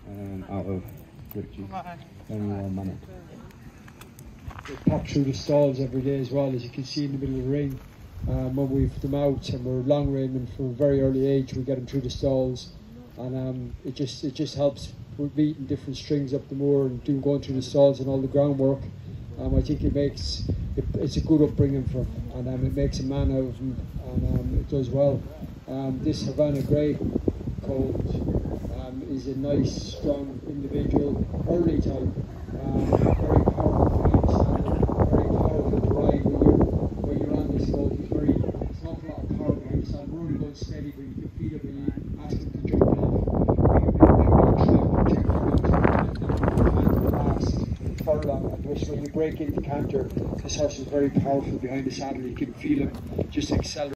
out of Richie. Manner. They pop through the stalls every day as well, as you can see in the middle of the ring. When we put them out and we're long reining from a very early age, we get them through the stalls, and it just helps with meeting different strings up the moor and going through the stalls and all the groundwork. I think it's a good upbringing for him, and it makes a man out of him, and it does well. This Havana Grey colt is a nice, strong individual, early type, very powerful, very powerful to ride when you're on this colt. It's an awful lot of power behind the saddle, really good steady, but you can feel it when you ask him to jump off. When you break into canter, this horse is very powerful behind the saddle. You can feel him just accelerate.